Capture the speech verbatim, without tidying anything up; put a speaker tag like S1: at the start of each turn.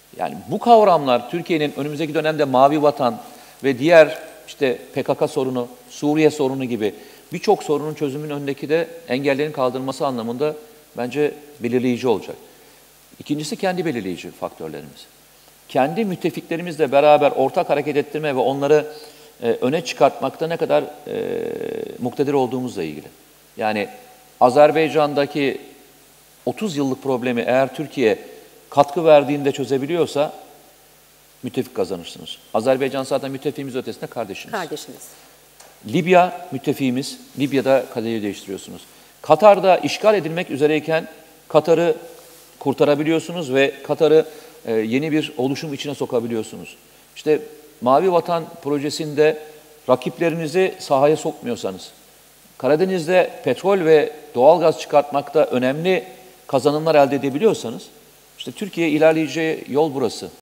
S1: Yani bu kavramlar Türkiye'nin önümüzdeki dönemde Mavi Vatan ve diğer işte P K K sorunu, Suriye sorunu gibi birçok sorunun çözümünün önündeki de engellerin kaldırılması anlamında bence belirleyici olacak. İkincisi kendi belirleyici faktörlerimiz. Kendi müttefiklerimizle beraber ortak hareket ettirme ve onları e, öne çıkartmakta ne kadar e, muktedir olduğumuzla ilgili. Yani Azerbaycan'daki otuz yıllık problemi eğer Türkiye katkı verdiğinde çözebiliyorsa müttefik kazanırsınız. Azerbaycan zaten müttefiğimiz ötesinde kardeşimiz.
S2: Kardeşimiz.
S1: Libya müttefiğimiz. Libya'da kadeyi değiştiriyorsunuz. Katar'da işgal edilmek üzereyken Katar'ı kurtarabiliyorsunuz ve Katar'ı e, yeni bir oluşum içine sokabiliyorsunuz. İşte Mavi Vatan projesinde rakiplerinizi sahaya sokmuyorsanız, Karadeniz'de petrol ve doğalgaz çıkartmakta önemli kazanımlar elde edebiliyorsanız, işte Türkiye ilerleyeceği yol burası.